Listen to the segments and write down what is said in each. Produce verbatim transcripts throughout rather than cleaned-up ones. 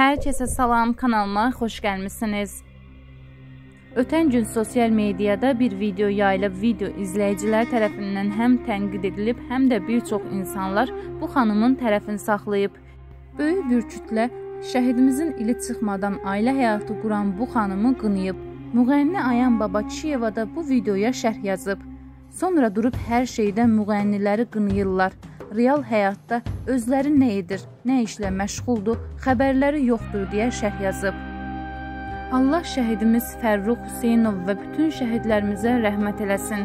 Herkese salam, kanalıma xoş gəlmisiniz. Ötən gün sosial mediada bir video yayılıb, video izləyicilər tərəfindən həm tənqid edilib, həm də bir çox insanlar bu xanımın tərəfini saxlayıb. Böyük bir kütlə şəhidimizin ili çıxmadan ailə həyatı quran bu xanımı qınayıb. Müğənni Ayan Baba Kişiyeva da bu videoya şərh yazıb. Sonra durub hər şeydən müğənniləri qınayırlar. Real həyatda özləri nə edir, nə işlə məşğuldur, xəbərləri yoxdur deyə şərh yazıb. Allah şəhidimiz Fərruh Hüseynov və bütün şəhidlərimizə rəhmət eləsin.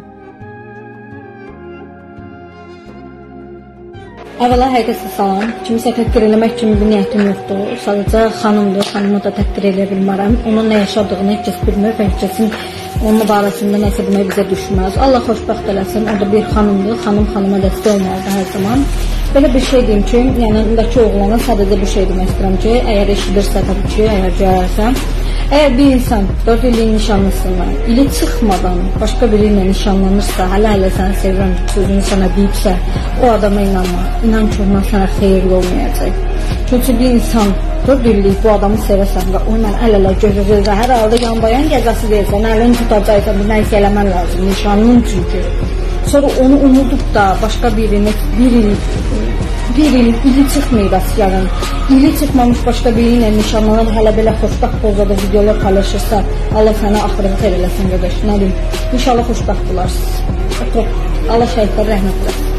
Əvvəla həqiqətən salam. Kimisə təhqir eləmək kimi bir niyyətim yoxdur. Sadəcə xanımdır, xanımı da təhqir eləyə bilmərəm. Onun nə yaşadığını heç kəs bilmir və heç kəsin onun barəsində nəsə demək bizə düşməz. Allah xoşbəxt eləsin. O da bir xanımdır. Xanım xanıma dəstək olmalıdır hər zaman. Belə bir şey deyim ki, yəni indəki oğlana sadəcə bir şey demək istəyirəm ki, əgər eşidirsə təbii ki, əgər görərsə, əgər bir insan dörd illik nişanlısından, ili çıxmadan başqa biri ilə nişanlanırsa, hələ-hələ səni sevirəm sözünü sənə deyibsə, o adama inanma. İnan ki, ondan sənə xeyirli olmayacaq. Çünki bir insan dörd illik bu adamı sevəsən və onunla əl-ələ gözə-gözə, hər halda yan-bayan gəzəsi deyilsən, əlini tutacaqsan, bir nəyisə eləmən lazım, nişanlın çünki. Sonra onu unudub da başqa birini, bir il, bir il, ili çıxmayıb əsgərin, ili çıxmamış başqa biri ilə nişanlanan hələ belə xoşbəxt pozada videolar paylaşırsa, Allah sənə axırını xeyr eləsin, qardaş, nə deyim, inşallah xoşbəxt bularsınız. Allah şəhidlərə rəhmət eləsin.